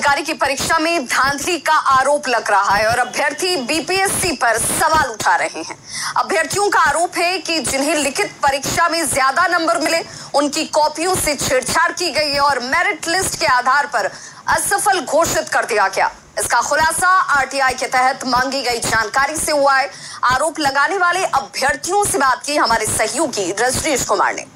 पदाधिकारी की परीक्षा में धांधली का आरोप लग रहा है और अभ्यर्थी बीपीएससी पर सवाल उठा रहे हैं। अभ्यर्थियों का आरोप है कि जिन्हें लिखित परीक्षा में ज्यादा नंबर मिले उनकी कॉपियों से छेड़छाड़ की गई है और मेरिट लिस्ट के आधार पर असफल घोषित कर दिया गया। इसका खुलासा आरटीआई के तहत मांगी गई जानकारी से हुआ है। आरोप लगाने वाले अभ्यर्थियों से बात की हमारे सहयोगी रजनीश कुमार ने।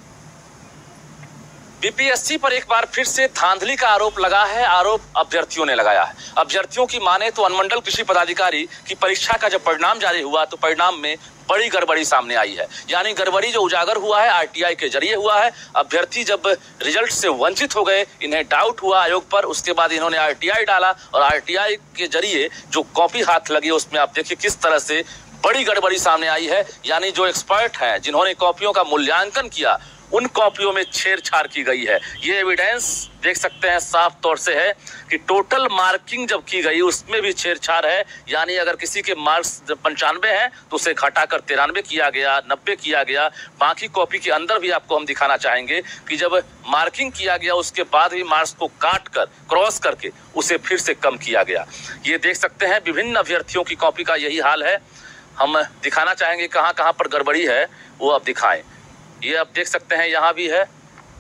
बीपीएससी पर एक बार फिर से धांधली का आरोप लगा है। आरोप अभ्यर्थियों ने लगाया है। अभ्यर्थियों की माने तो अनुमंडल कृषि पदाधिकारी की परीक्षा का जब परिणाम जारी हुआ तो परिणाम में बड़ी गड़बड़ी सामने आई है। यानी गड़बड़ी जो उजागर हुआ है आरटीआई के जरिए हुआ है। अभ्यर्थी जब रिजल्ट से वंचित हो गए, इन्हें डाउट हुआ आयोग पर, उसके बाद इन्होंने आरटीआई डाला और आरटीआई के जरिए जो कॉपी हाथ लगी उसमें आप देखिए किस तरह से बड़ी गड़बड़ी सामने आई है। यानी जो एक्सपर्ट हैं जिन्होंने कॉपियों का मूल्यांकन किया उन कॉपियों में छेड़छाड़ की गई है। ये एविडेंस देख सकते हैं साफ तौर से है कि टोटल मार्किंग जब की गई उसमें भी छेड़छाड़ है। यानी अगर किसी के मार्क्स 95 हैं तो उसे घटाकर 93 किया गया, 90 किया गया। बाकी कॉपी के अंदर भी आपको हम दिखाना चाहेंगे कि जब मार्किंग किया गया उसके बाद भी मार्क्स को काट कर क्रॉस करके उसे फिर से कम किया गया। ये देख सकते हैं विभिन्न अभ्यर्थियों की कॉपी का यही हाल है। हम दिखाना चाहेंगे कहाँ कहाँ पर गड़बड़ी है वो अब दिखाएं। ये आप देख सकते हैं यहाँ भी है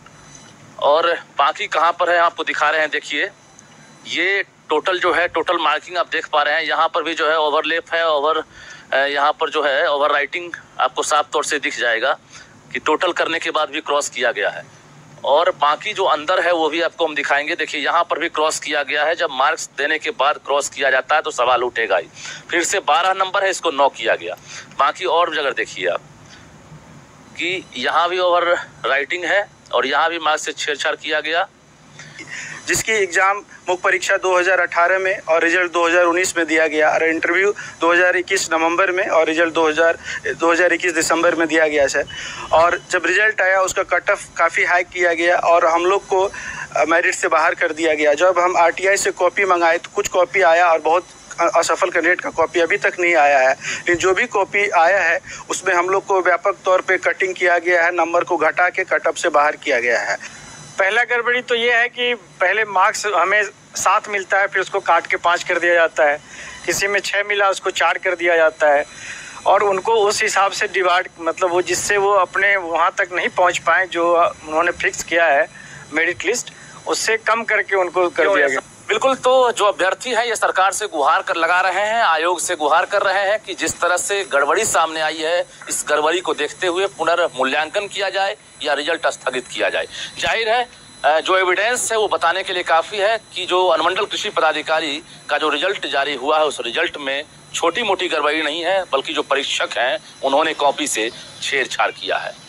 और बाकी कहाँ पर है आपको दिखा रहे हैं। देखिए ये टोटल जो है टोटल मार्किंग आप देख पा रहे हैं। यहाँ पर भी जो है ओवरलैप है, यहाँ पर जो है ओवर राइटिंग आपको साफ तौर से दिख जाएगा कि टोटल करने के बाद भी क्रॉस किया गया है। और बाकी जो अंदर है वो भी आपको हम दिखाएंगे। देखिए यहाँ पर भी क्रॉस किया गया है। जब मार्क्स देने के बाद क्रॉस किया जाता है तो सवाल उठेगा ही। फिर से 12 नंबर है, इसको 9 किया गया। बाकी और जगह देखिए आप कि यहाँ भी ओवर राइटिंग है और यहाँ भी मार्क्स से छेड़छाड़ किया गया। जिसकी एग्ज़ाम मुख्य परीक्षा 2018 में और रिजल्ट 2019 में दिया गया और इंटरव्यू 2021 नवंबर में और रिजल्ट 2021 दिसंबर में दिया गया सर। और जब रिजल्ट आया उसका कट ऑफ काफ़ी हाई किया गया और हम लोग को मेरिट से बाहर कर दिया गया। जब हम आरटीआई से कॉपी मंगाए तो कुछ कॉपी आया और बहुत असफल कैंडिडेट का कॉपी अभी तक नहीं आया है। लेकिन जो भी कॉपी आया है उसमें हम लोग को व्यापक तौर पे कटिंग किया गया है, नंबर को घटा के कट ऑफ से बाहर किया गया है। पहला गड़बड़ी तो ये है कि पहले मार्क्स हमें 7 मिलता है, फिर उसको काट के 5 कर दिया जाता है। किसी में 6 मिला उसको 4 कर दिया जाता है और उनको उस हिसाब से डिवाइड, मतलब वो जिससे वो अपने वहाँ तक नहीं पहुँच पाए जो उन्होंने फिक्स किया है मेरिट लिस्ट, उससे कम करके उनको कर दिया गया। बिल्कुल, तो जो अभ्यर्थी हैं ये सरकार से गुहार कर लगा रहे हैं, आयोग से गुहार कर रहे हैं कि जिस तरह से गड़बड़ी सामने आई है इस गड़बड़ी को देखते हुए पुनर्मूल्यांकन किया जाए या रिजल्ट स्थगित किया जाए। जाहिर है जो एविडेंस है वो बताने के लिए काफ़ी है कि जो अनुमंडल कृषि पदाधिकारी का जो रिजल्ट जारी हुआ है उस रिजल्ट में छोटी मोटी गड़बड़ी नहीं है, बल्कि जो परीक्षक हैं उन्होंने कॉपी से छेड़छाड़ किया है।